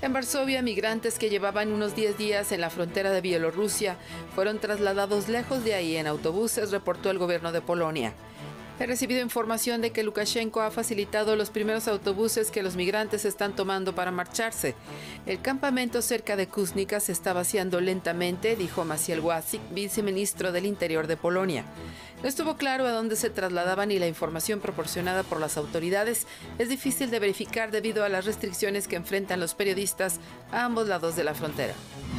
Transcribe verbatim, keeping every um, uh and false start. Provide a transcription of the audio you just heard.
En Varsovia, migrantes que llevaban unos diez días en la frontera de Bielorrusia fueron trasladados lejos de ahí en autobuses, reportó el gobierno de Polonia. He recibido información de que Lukashenko ha facilitado los primeros autobuses que los migrantes están tomando para marcharse. El campamento cerca de Kuznica se está vaciando lentamente, dijo Maciej Łasic, viceministro del Interior de Polonia. No estuvo claro a dónde se trasladaban y la información proporcionada por las autoridades es difícil de verificar debido a las restricciones que enfrentan los periodistas a ambos lados de la frontera.